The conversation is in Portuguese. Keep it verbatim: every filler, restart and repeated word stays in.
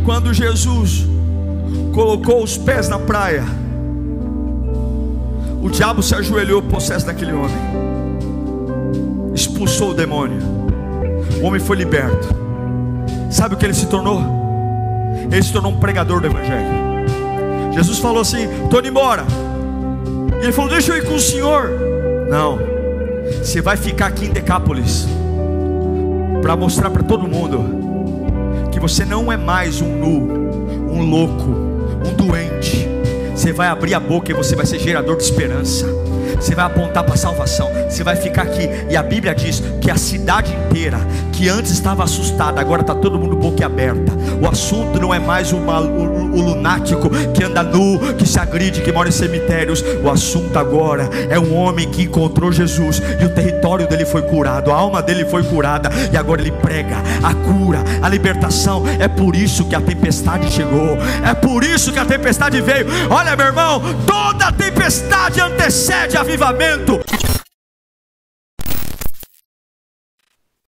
Quando Jesus colocou os pés na praia, o diabo se ajoelhou possesso daquele homem, expulsou o demônio, o homem foi liberto. Sabe o que ele se tornou? Ele se tornou um pregador do evangelho. Jesus falou assim: estou indo embora. E ele falou: deixa eu ir com o senhor. Não, você vai ficar aqui em Decápolis para mostrar para todo mundo que você não é mais um nu, um louco, um doente. Você vai abrir a boca e você vai ser gerador de esperança. Você vai apontar para a salvação. Você vai ficar aqui. E a Bíblia diz que a cidade inteira, que antes estava assustada, agora está todo mundo boquiaberta. O assunto não é mais uma, o, o lunático que anda nu, que se agride, que mora em cemitérios. O assunto agora é um homem que encontrou Jesus e o território dele foi curado, a alma dele foi curada, e agora ele prega a cura, a libertação. É por isso que a tempestade chegou. É por isso que a tempestade veio. Olha, meu irmão, toda tempestade antecede avivamento.